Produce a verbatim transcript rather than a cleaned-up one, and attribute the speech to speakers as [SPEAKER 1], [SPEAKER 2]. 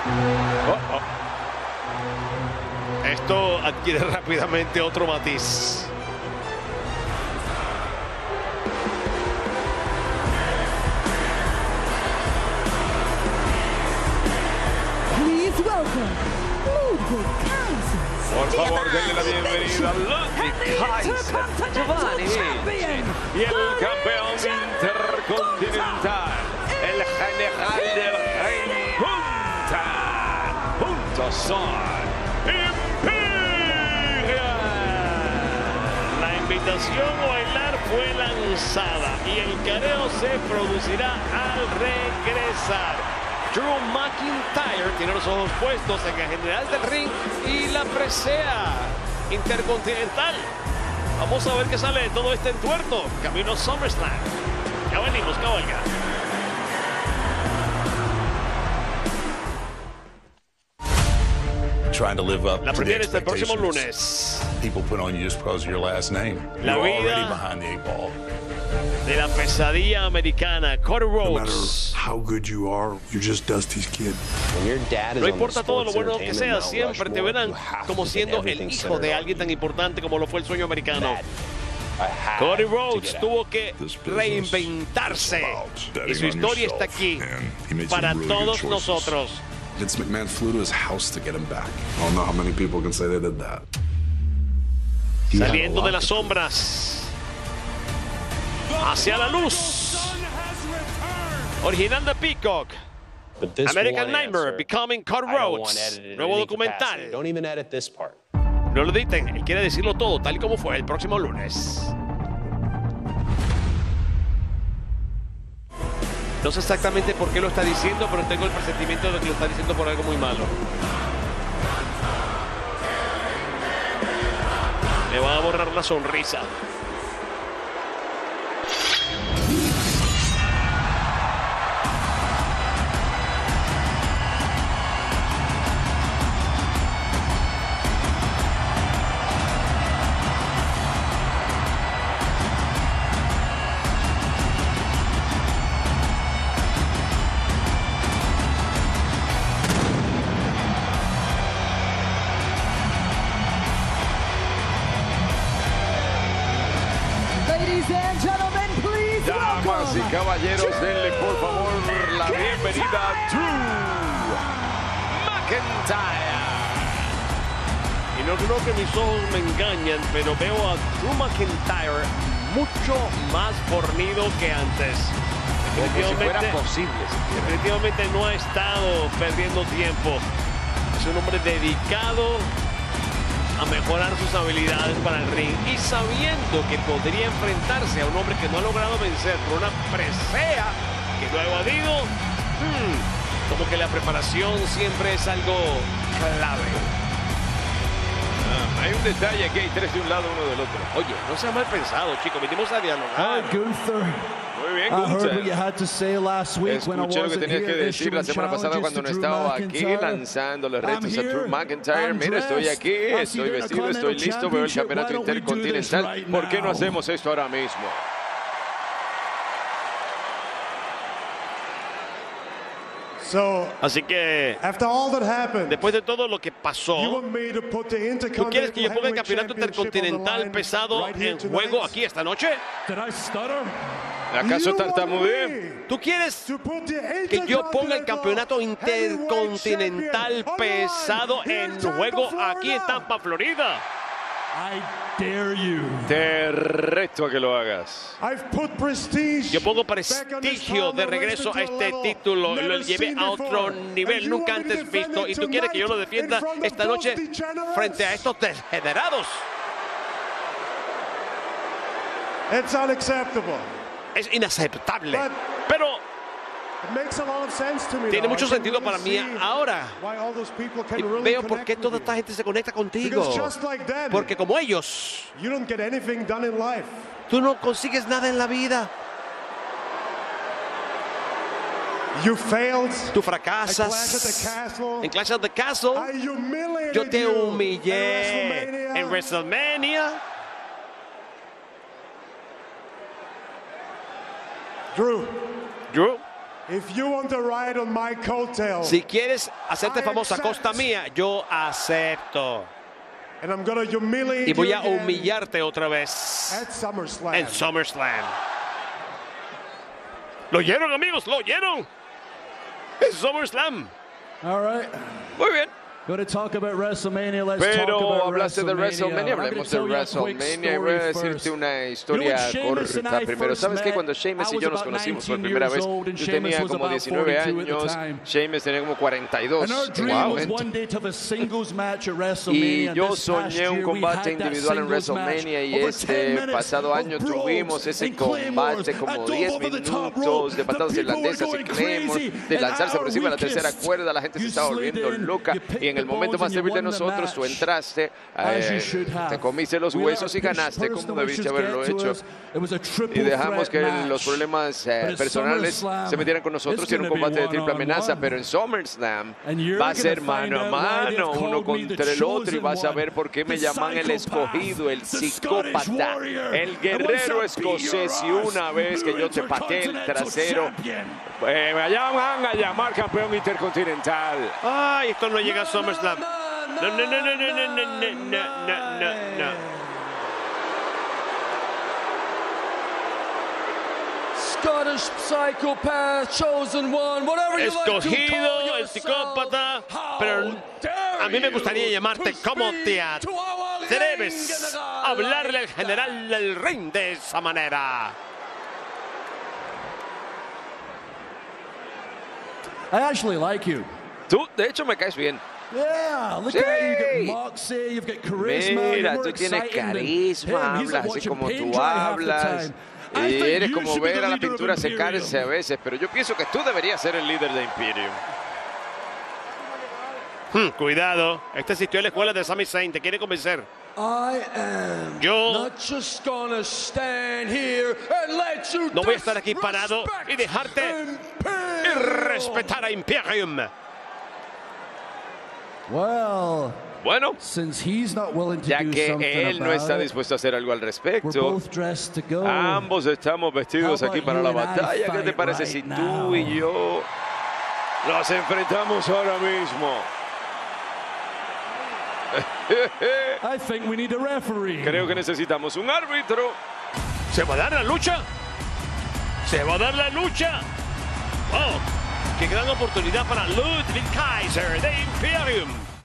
[SPEAKER 1] Oh, oh. Esto adquiere rápidamente otro matiz.
[SPEAKER 2] Please welcome Ludwig Kaiser.
[SPEAKER 1] Por favor, denle la bienvenida a Ludwig Kaiser.
[SPEAKER 2] Giovanni
[SPEAKER 1] Y el campeón intercontinental, el general del rey. Junta, juntos son Imperial. La invitación a bailar fue lanzada y el careo se producirá al regresar. Drew McIntyre tiene los ojos puestos en el general del ring y la presea intercontinental. Vamos a ver qué sale de todo este entuerto. Camino a SummerSlam. Ya venimos, cabalga.
[SPEAKER 3] Trying to live up
[SPEAKER 1] La
[SPEAKER 3] to the
[SPEAKER 1] primera es el próximo
[SPEAKER 3] expectations
[SPEAKER 1] lunes.
[SPEAKER 3] people put on you just because of your last name.
[SPEAKER 1] La
[SPEAKER 3] You're
[SPEAKER 1] vida
[SPEAKER 3] already behind the eight ball.
[SPEAKER 1] De la pesadilla americana, Cody
[SPEAKER 4] No matter
[SPEAKER 1] Rhodes.
[SPEAKER 4] how good you are, you're just Dusty's kid.
[SPEAKER 1] No importa todo lo bueno que sea, siempre te verán como siendo el hijo de alguien tan importante como lo fue el sueño americano. Cody Rhodes tuvo que reinventarse y su historia está aquí para todos nosotros.
[SPEAKER 4] Vince McMahon flew to his house to get him back. I don't know how many people can say they did that.
[SPEAKER 1] Saliendo de las sombras hacia la luz. Original de Peacock. American Nightmare, Becoming Cody Rhodes. Nuevo documental. No lo editen, él quiere decirlo todo tal y como fue el próximo lunes. No sé exactamente por qué lo está diciendo, pero tengo el presentimiento de que lo está diciendo por algo muy malo. Le va a borrar la sonrisa. Damas y caballeros, denle por favor la bienvenida a Drew McIntyre. Y no creo que mis ojos me engañan, pero veo a Drew McIntyre mucho más fornido que antes. Definitivamente,
[SPEAKER 5] Como si fuera posible.
[SPEAKER 1] definitivamente no ha estado perdiendo tiempo. Es un hombre dedicado a mejorar sus habilidades para el ring y sabiendo que podría enfrentarse a un hombre que no ha logrado vencer por una presea que lo ha evadido, hmm, como que la preparación siempre es algo clave.
[SPEAKER 5] Ah, hay un detalle aquí, hay tres de un lado, uno del otro.
[SPEAKER 1] Oye, no sea mal pensado, chicos, venimos a dialogar.
[SPEAKER 6] Hi, Gunther.
[SPEAKER 5] Muy bien,
[SPEAKER 6] I heard what you
[SPEAKER 5] Gunther.
[SPEAKER 6] had to say last week when I
[SPEAKER 5] Escuché lo que
[SPEAKER 6] wasn't
[SPEAKER 5] tenías que
[SPEAKER 6] here
[SPEAKER 5] decir la
[SPEAKER 6] issuing
[SPEAKER 5] semana pasada
[SPEAKER 6] challenges
[SPEAKER 5] cuando
[SPEAKER 6] to
[SPEAKER 5] no
[SPEAKER 6] Drew
[SPEAKER 5] estaba aquí
[SPEAKER 6] McIntyre.
[SPEAKER 5] lanzándole
[SPEAKER 6] I'm
[SPEAKER 5] retos a Drew
[SPEAKER 6] here,
[SPEAKER 5] McIntyre.
[SPEAKER 6] I'm
[SPEAKER 5] Mira, estoy
[SPEAKER 6] dressed,
[SPEAKER 5] aquí,
[SPEAKER 6] I'm
[SPEAKER 5] estoy
[SPEAKER 6] seated in a
[SPEAKER 5] vestido, estoy
[SPEAKER 6] Continental
[SPEAKER 5] listo, veo el
[SPEAKER 6] Championship.
[SPEAKER 5] campeonato
[SPEAKER 6] Why don't we do this
[SPEAKER 5] intercontinental.
[SPEAKER 6] right
[SPEAKER 5] ¿Por qué no
[SPEAKER 6] now?
[SPEAKER 5] hacemos esto ahora mismo?
[SPEAKER 7] So,
[SPEAKER 1] Así que,
[SPEAKER 7] after all that happened,
[SPEAKER 1] después de todo lo que
[SPEAKER 7] you
[SPEAKER 1] pasó,
[SPEAKER 7] want me to put the
[SPEAKER 1] ¿tú quieres que yo ponga el
[SPEAKER 7] Intercontinental
[SPEAKER 1] campeonato
[SPEAKER 7] Heavyweight Championship on the
[SPEAKER 1] intercontinental
[SPEAKER 7] line
[SPEAKER 1] pesado
[SPEAKER 7] right here
[SPEAKER 1] en
[SPEAKER 7] tonight?
[SPEAKER 1] juego aquí esta noche?
[SPEAKER 7] Did I stutter?
[SPEAKER 5] ¿Acaso
[SPEAKER 7] You want
[SPEAKER 5] tartamudeé?
[SPEAKER 7] me
[SPEAKER 1] ¿Tú quieres
[SPEAKER 7] to put the
[SPEAKER 1] que yo ponga el
[SPEAKER 7] Intercontinental
[SPEAKER 1] campeonato
[SPEAKER 7] Heavyweight
[SPEAKER 1] intercontinental
[SPEAKER 7] Champion on the line
[SPEAKER 1] pesado
[SPEAKER 7] here
[SPEAKER 1] en
[SPEAKER 7] in Tampa,
[SPEAKER 1] juego
[SPEAKER 7] Florida?
[SPEAKER 1] aquí en Tampa, Florida?
[SPEAKER 7] I dare you.
[SPEAKER 5] Te reto a que lo hagas.
[SPEAKER 7] I've put prestige
[SPEAKER 1] Yo pongo
[SPEAKER 7] back on this
[SPEAKER 1] prestigio de
[SPEAKER 7] title,
[SPEAKER 1] regreso a
[SPEAKER 7] raised it to
[SPEAKER 1] este
[SPEAKER 7] level
[SPEAKER 1] título, lo
[SPEAKER 7] never
[SPEAKER 1] llevé
[SPEAKER 7] seen
[SPEAKER 1] a otro
[SPEAKER 7] before.
[SPEAKER 1] nivel
[SPEAKER 7] And you
[SPEAKER 1] nunca
[SPEAKER 7] want me to
[SPEAKER 1] antes
[SPEAKER 7] defend
[SPEAKER 1] visto
[SPEAKER 7] it
[SPEAKER 1] y tú quieres que yo lo
[SPEAKER 7] tonight
[SPEAKER 1] defienda
[SPEAKER 7] in front of
[SPEAKER 1] esta noche
[SPEAKER 7] those degenerates?
[SPEAKER 1] frente a estos degenerados.
[SPEAKER 7] It's unacceptable.
[SPEAKER 1] Es inaceptable.
[SPEAKER 7] But-
[SPEAKER 1] Pero
[SPEAKER 7] It makes a lot of sense to me
[SPEAKER 1] tiene
[SPEAKER 7] now.
[SPEAKER 1] mucho
[SPEAKER 7] I can
[SPEAKER 1] sentido
[SPEAKER 7] really
[SPEAKER 1] para mí
[SPEAKER 7] see
[SPEAKER 1] ahora.
[SPEAKER 7] why all those people can
[SPEAKER 1] Y
[SPEAKER 7] really
[SPEAKER 1] veo por qué
[SPEAKER 7] connect
[SPEAKER 1] toda
[SPEAKER 7] with
[SPEAKER 1] esta
[SPEAKER 7] you.
[SPEAKER 1] gente se conecta contigo.
[SPEAKER 7] Because just like them,
[SPEAKER 1] Porque como ellos,
[SPEAKER 7] you don't get anything done in life.
[SPEAKER 1] tú no consigues nada en la vida.
[SPEAKER 7] You failed.
[SPEAKER 1] Tú
[SPEAKER 7] at Clash at the
[SPEAKER 1] fracasas.
[SPEAKER 7] Castle.
[SPEAKER 1] En Clash of the Castle,
[SPEAKER 7] I humiliated
[SPEAKER 1] yo te
[SPEAKER 7] you
[SPEAKER 1] humillé
[SPEAKER 7] in
[SPEAKER 1] en WrestleMania.
[SPEAKER 7] Drew,
[SPEAKER 1] Drew,
[SPEAKER 7] If you want to ride on my coattail,
[SPEAKER 1] Si quieres hacerte
[SPEAKER 7] I
[SPEAKER 1] famosa a costa
[SPEAKER 7] accept.
[SPEAKER 1] mía, yo acepto.
[SPEAKER 7] and I'm gonna humiliate
[SPEAKER 1] Y voy
[SPEAKER 7] you
[SPEAKER 1] a
[SPEAKER 7] again
[SPEAKER 1] humillarte otra vez
[SPEAKER 7] at SummerSlam.
[SPEAKER 1] en SummerSlam. ¿Lo oyeron, amigos? ¿Lo oyeron? En SummerSlam.
[SPEAKER 6] All right.
[SPEAKER 5] Muy bien.
[SPEAKER 6] Going to talk about WrestleMania. Let's talk
[SPEAKER 5] Pero
[SPEAKER 6] about
[SPEAKER 5] hablaste de WrestleMania,
[SPEAKER 6] I'm gonna
[SPEAKER 5] hablemos de
[SPEAKER 6] tell you a quick
[SPEAKER 5] WrestleMania y voy a
[SPEAKER 6] story
[SPEAKER 5] decirte
[SPEAKER 6] first.
[SPEAKER 5] una
[SPEAKER 6] You know,
[SPEAKER 5] historia
[SPEAKER 6] when Sheamus and
[SPEAKER 5] corta.
[SPEAKER 6] I
[SPEAKER 5] Primero,
[SPEAKER 6] first
[SPEAKER 5] ¿sabes que
[SPEAKER 6] met,
[SPEAKER 5] cuando Sheamus y
[SPEAKER 6] I
[SPEAKER 5] yo
[SPEAKER 6] was
[SPEAKER 5] nos
[SPEAKER 6] about
[SPEAKER 5] conocimos por
[SPEAKER 6] nineteen
[SPEAKER 5] primera
[SPEAKER 6] years
[SPEAKER 5] vez,
[SPEAKER 6] old and
[SPEAKER 5] yo
[SPEAKER 6] Sheamus
[SPEAKER 5] tenía
[SPEAKER 6] was
[SPEAKER 5] como
[SPEAKER 6] about
[SPEAKER 5] diecinueve
[SPEAKER 6] forty-two at the
[SPEAKER 5] años,
[SPEAKER 6] time.
[SPEAKER 5] Sheamus tenía como cuarenta y dos
[SPEAKER 6] And our
[SPEAKER 5] en
[SPEAKER 6] dream
[SPEAKER 5] ese
[SPEAKER 6] was
[SPEAKER 5] momento.
[SPEAKER 6] one day to have a singles match at
[SPEAKER 5] Y
[SPEAKER 6] WrestleMania. and
[SPEAKER 5] yo
[SPEAKER 6] this past
[SPEAKER 5] soñé un
[SPEAKER 6] year we
[SPEAKER 5] combate
[SPEAKER 6] had that
[SPEAKER 5] individual en
[SPEAKER 6] singles match.
[SPEAKER 5] WrestleMania y
[SPEAKER 6] Over ten
[SPEAKER 5] este
[SPEAKER 6] minutes
[SPEAKER 5] pasado
[SPEAKER 6] of
[SPEAKER 5] año
[SPEAKER 6] brawls
[SPEAKER 5] tuvimos ese
[SPEAKER 6] and claymores,
[SPEAKER 5] combate
[SPEAKER 6] a
[SPEAKER 5] como
[SPEAKER 6] dove
[SPEAKER 5] diez
[SPEAKER 6] over the top
[SPEAKER 5] minutos
[SPEAKER 6] rope.
[SPEAKER 5] de
[SPEAKER 6] The
[SPEAKER 5] patadas
[SPEAKER 6] people were
[SPEAKER 5] irlandesas y
[SPEAKER 6] going
[SPEAKER 5] claymores,
[SPEAKER 6] crazy,
[SPEAKER 5] de
[SPEAKER 6] and
[SPEAKER 5] lanzarse por
[SPEAKER 6] our
[SPEAKER 5] encima de la tercera
[SPEAKER 6] weakest,
[SPEAKER 5] cuerda, la gente se
[SPEAKER 6] you
[SPEAKER 5] estaba
[SPEAKER 6] slid
[SPEAKER 5] volviendo
[SPEAKER 6] in,
[SPEAKER 5] loca
[SPEAKER 6] you picked
[SPEAKER 5] y en el
[SPEAKER 6] the
[SPEAKER 5] momento
[SPEAKER 6] bones
[SPEAKER 5] más
[SPEAKER 6] and you
[SPEAKER 5] débil de
[SPEAKER 6] won the
[SPEAKER 5] nosotros tú
[SPEAKER 6] match.
[SPEAKER 5] entraste,
[SPEAKER 6] As you
[SPEAKER 5] eh,
[SPEAKER 6] should have.
[SPEAKER 5] te comiste los
[SPEAKER 6] We let
[SPEAKER 5] huesos y
[SPEAKER 6] our
[SPEAKER 5] ganaste como
[SPEAKER 6] personal
[SPEAKER 5] debiste
[SPEAKER 6] issues
[SPEAKER 5] haberlo
[SPEAKER 6] get to
[SPEAKER 5] hecho.
[SPEAKER 6] us. It was a triple
[SPEAKER 5] Y dejamos
[SPEAKER 6] threat
[SPEAKER 5] que
[SPEAKER 6] match.
[SPEAKER 5] los problemas eh,
[SPEAKER 6] But at
[SPEAKER 5] personales
[SPEAKER 6] SummerSlam,
[SPEAKER 5] se metieran con nosotros
[SPEAKER 6] it's
[SPEAKER 5] y era un
[SPEAKER 6] gonna be
[SPEAKER 5] combate de triple
[SPEAKER 6] one-on-one.
[SPEAKER 5] amenaza, pero en SummerSlam
[SPEAKER 6] And you're
[SPEAKER 5] va a ser
[SPEAKER 6] gonna find
[SPEAKER 5] mano a
[SPEAKER 6] out why they've
[SPEAKER 5] mano, uno
[SPEAKER 6] called me the
[SPEAKER 5] contra el otro, y
[SPEAKER 6] chosen
[SPEAKER 5] vas a
[SPEAKER 6] one,
[SPEAKER 5] ver por qué me
[SPEAKER 6] the
[SPEAKER 5] llaman el
[SPEAKER 6] psychopath,
[SPEAKER 5] escogido, el
[SPEAKER 6] the Scottish
[SPEAKER 5] psicópata,
[SPEAKER 6] warrior.
[SPEAKER 5] el
[SPEAKER 6] And
[SPEAKER 5] guerrero
[SPEAKER 6] once I beat your
[SPEAKER 5] escocés. Y
[SPEAKER 6] ass,
[SPEAKER 5] una vez que yo te
[SPEAKER 6] you're
[SPEAKER 5] pateé el
[SPEAKER 6] Intercontinental
[SPEAKER 5] trasero,
[SPEAKER 6] Champion.
[SPEAKER 5] eh, me llaman a llamar campeón intercontinental.
[SPEAKER 1] Ay, esto no llega a SummerSlam. No, no, no, no, no, no, no, no, no, no, no.
[SPEAKER 8] Scottish psychopath, chosen one, whatever you like to call
[SPEAKER 1] Escogido, el
[SPEAKER 8] yourself.
[SPEAKER 1] psicópata,
[SPEAKER 8] How
[SPEAKER 1] pero
[SPEAKER 8] dare
[SPEAKER 1] a mí me
[SPEAKER 8] you
[SPEAKER 1] gustaría llamarte
[SPEAKER 8] to
[SPEAKER 1] como
[SPEAKER 8] speak
[SPEAKER 1] te
[SPEAKER 8] to our
[SPEAKER 1] atreves
[SPEAKER 8] king and
[SPEAKER 1] a hablarle al general del ring de esa manera.
[SPEAKER 6] I actually like you.
[SPEAKER 5] Tú, de hecho, me caes bien.
[SPEAKER 6] Yeah, look
[SPEAKER 5] Sí.
[SPEAKER 6] at you. You've got moxie, you've got charisma.
[SPEAKER 5] Mira,
[SPEAKER 6] you're more
[SPEAKER 5] tú tienes
[SPEAKER 6] exciting than
[SPEAKER 5] carisma,
[SPEAKER 6] him. He's like
[SPEAKER 5] hablas así
[SPEAKER 6] watching
[SPEAKER 5] como
[SPEAKER 6] paint
[SPEAKER 5] tú
[SPEAKER 6] dry half the
[SPEAKER 5] hablas.
[SPEAKER 6] time. I
[SPEAKER 5] Y
[SPEAKER 6] think
[SPEAKER 5] eres
[SPEAKER 6] you
[SPEAKER 5] como
[SPEAKER 6] should be
[SPEAKER 5] ver
[SPEAKER 6] the
[SPEAKER 5] a la
[SPEAKER 6] leader of
[SPEAKER 5] pintura
[SPEAKER 6] Imperium.
[SPEAKER 5] secarse a veces, pero yo pienso que tú deberías ser el líder de Imperium.
[SPEAKER 1] Hmm, cuidado, este asistió a la escuela de Sami Zayn, te quiere convencer.
[SPEAKER 8] I am
[SPEAKER 1] Yo
[SPEAKER 8] not just gonna stand here and let you
[SPEAKER 1] no voy a estar aquí parado y dejarte y respetar a Imperium.
[SPEAKER 6] Well,
[SPEAKER 5] Bueno,
[SPEAKER 6] since he's not willing to
[SPEAKER 5] ya
[SPEAKER 6] do
[SPEAKER 5] que
[SPEAKER 6] something
[SPEAKER 5] él no
[SPEAKER 6] about
[SPEAKER 5] está
[SPEAKER 6] it,
[SPEAKER 5] dispuesto a hacer algo al
[SPEAKER 6] we're
[SPEAKER 5] respecto,
[SPEAKER 6] both dressed to go.
[SPEAKER 5] ambos estamos vestidos
[SPEAKER 6] How
[SPEAKER 5] aquí
[SPEAKER 6] about
[SPEAKER 5] para
[SPEAKER 6] you
[SPEAKER 5] la
[SPEAKER 6] and I
[SPEAKER 5] batalla. ¿Qué te
[SPEAKER 6] fight
[SPEAKER 5] parece
[SPEAKER 6] right
[SPEAKER 5] si
[SPEAKER 6] now?
[SPEAKER 5] tú y yo nos enfrentamos ahora mismo?
[SPEAKER 6] I think we need a referee.
[SPEAKER 5] Creo que necesitamos un árbitro.
[SPEAKER 1] ¿Se va a dar la lucha? ¿Se va a dar la lucha? ¡Wow! ¡Qué gran oportunidad para Ludwig Kaiser de Imperium!